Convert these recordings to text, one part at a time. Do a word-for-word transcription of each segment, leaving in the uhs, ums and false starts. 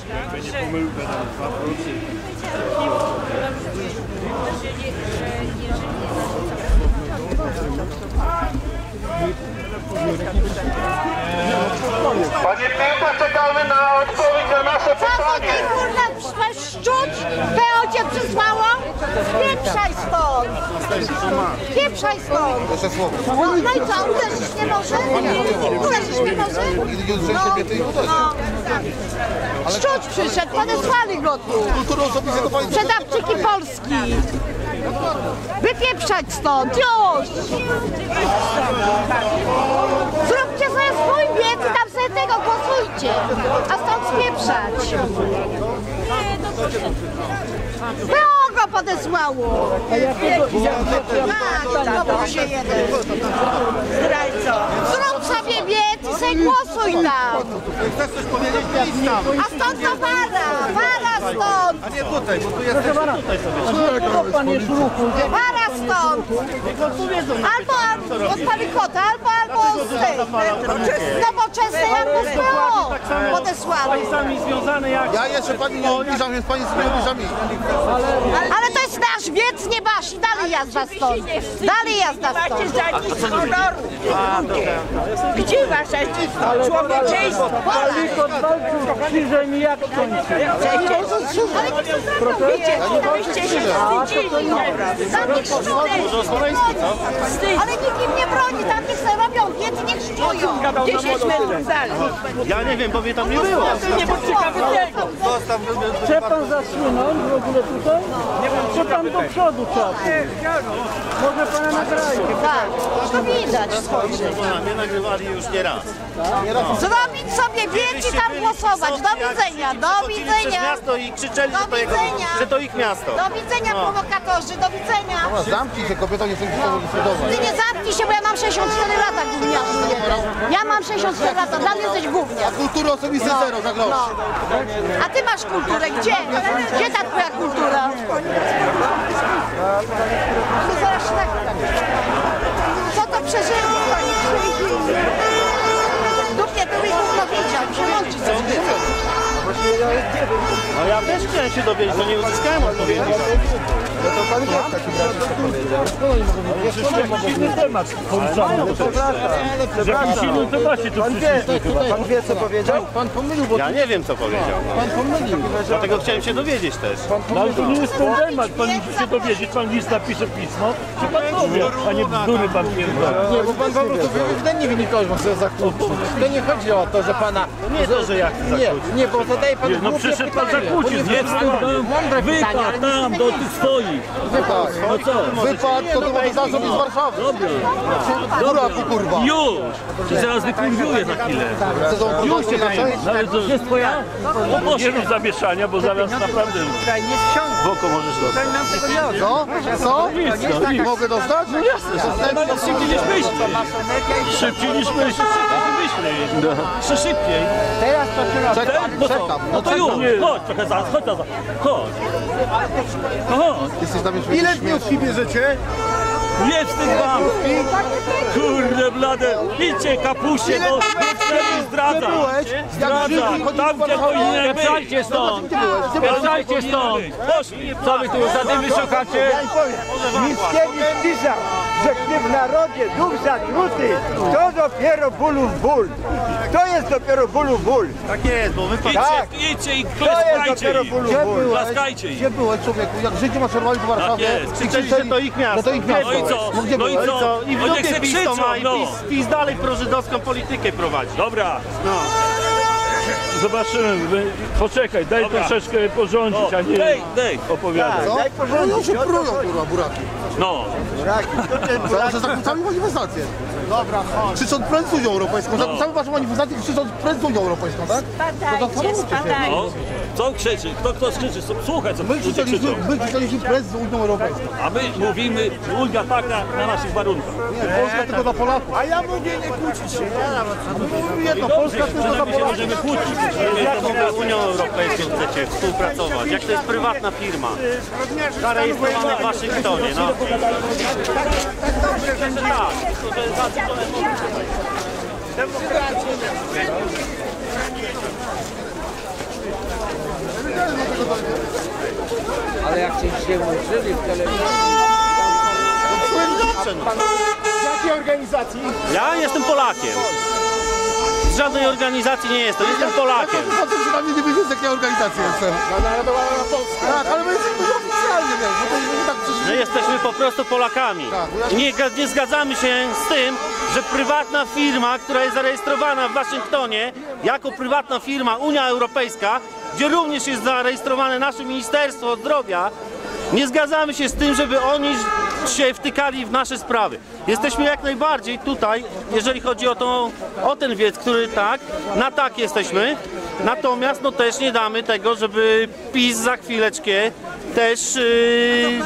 Jakby nie pomyłkę na dwa procent. Panie Piłka, czekamy na odpowiedź na nasze pytanie. Co to ty szczuć? P O cię przysłało? Pieprzaj stąd! Pieprzaj stąd! Proszę słowo. No, no i co, uderzyć nie może? Uderzyć nie może? No, no. Szczuć przyszedł, podesłali go tu. Sprzedawczyki Polski. Wypieprzać stąd, już! Zróbcie sobie swój bieg i tam sobie tego głosujcie, a stąd spieprzać. Było go podesłało. Tak, to się jeden. Zrób sobie bieg i sobie głosuj tam. Chcesz coś powiedzieć? Idź tam. A stąd to wara, wara stąd. A nie tutaj, bo tu jesteś tutaj sobie. Wara stąd! Albo od Palikota, albo, albo z tej nowoczesnej, albo z P O podesłany. Ja jeszcze pani nie ubliżam, więc pani sobie ubliża mi. Ale to jest nasz wiec, nie wasz i dalej jazda stąd. Dalej jazda stąd. Gdzie wasza człowieczeństwo? Palikot walczył z krzyżem i jak kończy? Ale nie Byście się wstydzili. Ale nikt im nie broni, tam niech sobie robią wiec i niech szczują. dziesięć metrów dalej. Ja nie wiem, bo mnie tam nie było. Nie było ciekawe tego. Chce pan zasunąć w ogóle tutaj? Czy pan do przodu trzeba? Może pana nagrają. Tak, to widać spojrzeć. Mnie nagrywali już nie raz. Zrobić sobie wiec i tam głosować. Do widzenia, do Chodzili przez widzenia. miasto i krzyczeli, Do że to, jego, widzenia. że to ich miasto. Do widzenia, prowokatorzy, do widzenia. Zamknij się, kobieta nie chce decydować. Ty nie zamknij się, bo ja mam sześćdziesiąt cztery lata, gówniarzu. Ja mam sześćdziesiąt cztery lata, dla mnie jesteś gówniarz. Kultury osobiste zero, za grosz. No. A ty masz kulturę, gdzie? Gdzie ta twoja kultura? My zaraz tak. Co to przeżyło? Dupnie były i gówno wiedział, przemączyć coś. No ja też chciałem się dowiedzieć, bo nie uzyskałem odpowiedzi. Inny temat poruszamy. W jakimś innym temacie tu przyszliśmy. Pan wie, co powiedział? Pan pomylił, bo Ja nie wiem, co powiedział. No. pan pomylił. Dlatego chciałem się dowiedzieć też. No ale to nie jest ten temat. Pan musi się dowiedzieć. Pan list napisze pismo, czy pan powie, a nie bzdury pan pierdolę. Nie, bo pan po prostu ewidentnie wynikało, że chce zakłócić. To nie chodzi o to, że pana... Nie to, że ja chcę Nie, zakłócić. nie, bo zadaje pan No głupie przyszedł pan pytanie. zakłócić, nie Mądre pytanie, wypad ale tam do tych swoich. Wypad. No co? Wypad, to to może zacząć z Warszawy. Dobra. Góra, ty kurwa. Już! Czy zaraz wykurwiuję za chwilę. Chcą Już się daje. No ale to jest twoja? Nie rób zamieszania, bo zaraz naprawdę w oko możesz dostać. Co? Co? Nic, no, nic. Mogę dostać? No jasne, to jest szybciej niż myślisz. Szybciej niż myślisz, szybciej niż myślisz. Jeszcze szybciej. Czekam, No to, czekam. no to już, chodź trochę za, chodź za, chodź. No chodź. Jesteś tam już ile piłki bierzecie? Nie wstyd wam! Kurde blade! Idźcie kapusie, bo wtedy zdradza! Zdradza! Tam gdzie powinien być! Pieprzajcie stąd! Pieprzajcie stąd! Poszli! Co wy tu za dymy szukacie? Mickiewicz pisał, że gdy w narodzie duch zatruty, to dopiero bólów ból. To jest dopiero bólów ból. Tak jest, bo wy Idźcie, Tak. idźcie i To jest klaskajcie dopiero im! bólów ból. Klaskajcie im! Gdzie byłeś, człowieku? Jak życie maszerowali po Warszawie? Tak jest. krzyczeli, że to ich miasto. No to ich miasto. No i co? No gdzie No i byłeś? co? I w No niech dupie se PiS to krzyczą, ma i no! PiS, PiS dalej prożydowską politykę prowadzi. Dobra, No. zobaczymy. Poczekaj, daj Dobra. troszeczkę porządzić, a nie Dej, dej. opowiadać. Co? No już się prują, kurwa, buraki. No. Za że zakłócamy manifestację. Dobra, chodź. Krzycząc pręd z Unią Europejską. Zakłócamy waszą manifestację, krzycząc pręd z Unią Europejską, tak? Spadajcie, spadajcie. No. Co krzyczy? Kto kto krzyczy? Słuchaj, co My ludzie krzyczeliśmy, krzyczą. my krzyczeliśmy pręd z Unią Europejską. A my mówimy ulga taka na naszych warunkach. Nie, Polska tylko dla Polaków. A ja mówię nie kłócić się. Jedno, Polska tylko dla Przynajmniej się Polaków. możemy kłócić. Z jaką wy Unią Europejską chcecie współpracować? Jak to jest prywatna firma? Zarejestrowana w Waszyngtonie, no. Tak. Z jakiej organizacji? Ja jestem Polakiem. Z żadnej organizacji nie jestem, jestem Polakiem. Po co przynajmniej nie wiedzieć, z jakiej organizacji jestem? Narodowa Polska. Tak, ale my jesteśmy oficjalnie, wiesz, bo to nie tak przecież... My jesteśmy po prostu Polakami. I nie, nie zgadzamy się z tym, że prywatna firma, która jest zarejestrowana w Waszyngtonie, jako prywatna firma Unia Europejska, gdzie również jest zarejestrowane nasze Ministerstwo Zdrowia, nie zgadzamy się z tym, żeby oni się wtykali w nasze sprawy. Jesteśmy jak najbardziej tutaj, jeżeli chodzi o, tą, o ten wiec, który tak, na tak jesteśmy. Natomiast no też nie damy tego, żeby PiS za chwileczkę też... Yy...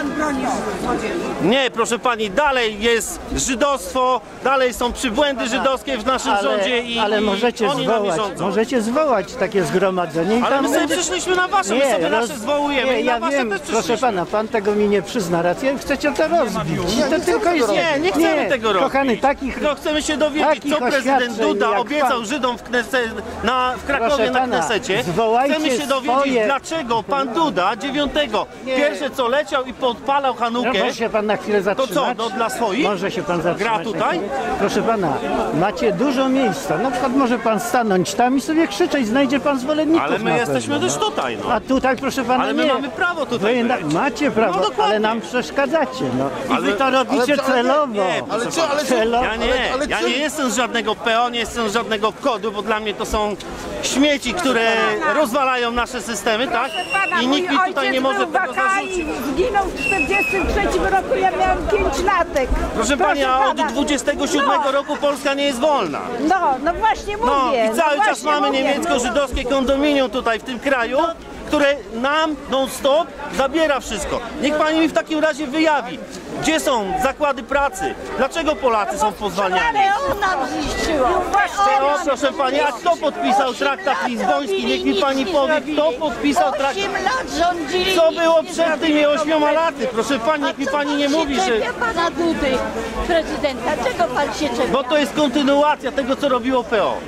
Nie, proszę pani, dalej jest żydostwo, dalej są przybłędy żydowskie w naszym ale, rządzie i, ale i możecie oni nami zwołać, rządzą. możecie zwołać takie zgromadzenie i Ale tam my sobie będzie... przyszliśmy na wasze, my sobie nasze zwołujemy nie, i na ja wasze wiem, też proszę przyszliśmy. pana, pan tego mi nie przyzna rację, chcecie to rozbić. Nie, to nie tylko chcemy jest... tego Nie, nie chcemy tego robić. Kochany, takich... No, chcemy się dowiedzieć, takich co prezydent oświadczeń Duda jak obiecał pan- Żydom w, Knese, na, w Krakowie Proszę na pana, Knesecie. zwołajcie Chcemy się dowiedzieć, swoje- dlaczego pan Duda dziewiątego Nie. pierwsze co leciał i podpalał No, Hanukę. może się pan na chwilę To zatrzymać? co, no dla swoich? Może się pan zatrzymać. Gra tutaj? Proszę pana, macie dużo miejsca. Na przykład może pan stanąć tam i sobie krzyczeć, znajdzie pan zwolenników. Ale my na jesteśmy pewno, też no. tutaj, no. A tutaj, proszę pana, Ale my nie. mamy prawo tutaj Wy na, być. macie prawo, No, dokładnie. ale nam przeszkadzacie. No. I Ale- wy to robicie ale- ale- celowo. nie, Ale proszę czy, ale czy... Celowo. Ja nie, ale, ale ja czy- nie jestem z żadnego P O, nie jestem z żadnego kodu, bo dla mnie to są śmieci, które rozwalają nasze systemy, tak? I nikt mi tutaj nie może tego zarzucić. Zginął w czterdziestym trzecim roku, ja miałam pięć latek. Proszę pani, a od pana. dwudziestego siódmego No. roku Polska nie jest wolna. No, no właśnie mówię. No i cały no czas właśnie mamy mówię. niemiecko-żydowskie kondominium tutaj w tym kraju, które nam non-stop zabiera wszystko. Niech pani mi w takim razie wyjawi, gdzie są zakłady pracy, dlaczego Polacy są pozwalniani. Ale on nam zniszczyła. O, proszę pani, a kto podpisał traktat lizboński? Niech mi pani powie, kto podpisał traktat. Osiem lat rządzili. Co nic było nie przed tymi zrobili. ośmioma laty? Proszę pani, niech mi pani nie mówi, że... czepia pana Dudy, prezydenta. Czego pan się czepia? Bo to jest kontynuacja tego, co robiło P O.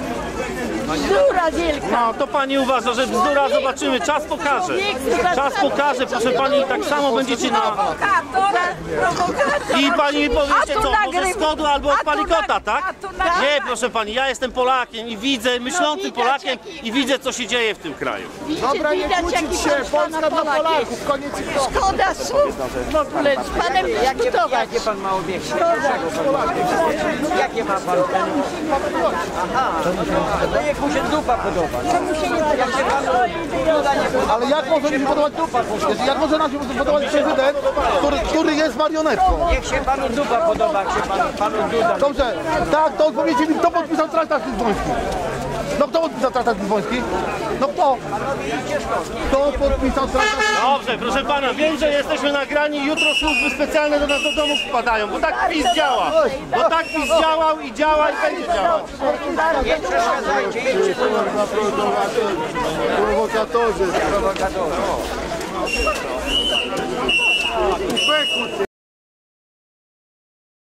Bzdura wielka. No, to pani uważa, że bzdura, zobaczymy, czas pokaże. Czas pokaże, proszę pani, i tak samo będziecie na... I pani mi powiecie co, może z kodu albo od palikota, tak? Nie, proszę pani, ja jestem Polakiem i widzę, myślącym Polakiem i widzę, co się dzieje w tym kraju. Dobra, nie Widać, kłócić jaki się, pan Polska pana dla Polak Polaków, jest. koniec i kropka. Szkoda słów w ogóle z panem dyskutować. Jakie pan ma obiekty? Jakie ma pan? Aha, to niech mu się dupa podoba. Jak się panu duda nie podoba. Ale jak może mi się podobać... Jak może nam się podobać prezydent, który, który jest marionetką? Niech się panu dupa podoba, jak się panu, panu duda. Dobrze, tak, to odpowiedzcie mi, kto podpisał traktat lizboński? No kto podpisał traktat lizboński? No kto? Kto podpisał traktat? Dobrze, proszę pana, wiem, że jesteśmy nagrani, jutro służby specjalne do nas do domu wpadają, bo tak PiS działa. Bo tak PiS działał i działa i będzie działał. Nie przeszkadzajcie, idźcie do Prowokatorzy. prowokatorzy.